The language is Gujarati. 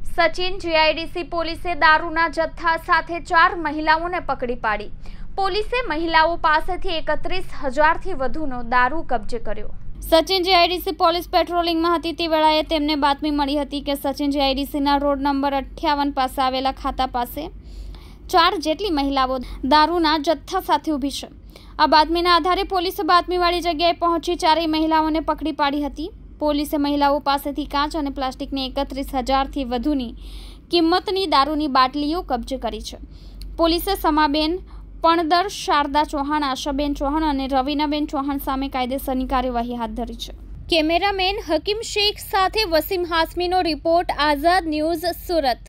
સચિન જીઆઈડીસી પોલીસે દારૂના જથ્થા સાથે 4 મહિલાઓને પકડી પાડી। પોલીસે મહિલાઓ પાસેથી 31,000થી વધુનો દારૂ કબજે કર્યો। સચિન જીઆઈડીસી પોલીસ પેટ્રોલિંગમાં હતી તે વેળાએ તેમને બાતમી મળી હતી કે સચિન જીઆઈડીસીના રોડ નંબર 58 પાસે આવેલા ખાતા પાસે 4 જેટલી મહિલાઓ દારૂના જથ્થા સાથે ઊભી છે। આ બાતમીના આધારે પોલીસે બાતમીવાળી જગ્યાએ પહોંચી 4 મહિલાઓને પકડી પાડી હતી। પોલીસે મહિલાઓ પાસેથી કાચ અને પ્લાસ્ટિકની 31,000થી વધુની કિંમતની દારૂની બાટલીઓ કબજે કરી છે। પોલીસે સમાબેન પણદર, શારદા ચૌહાણ, આશાબેન ચૌહાણ અને રવીનાબેન ચૌહાણ સામે કાયદેસરની કાર્યવાહી હાથ ધરી છે। કેમેરામેન હકીમ શેખ સાથે વસીમ હાસમીનો રિપોર્ટ, આઝાદ ન્યૂઝ, સુરત।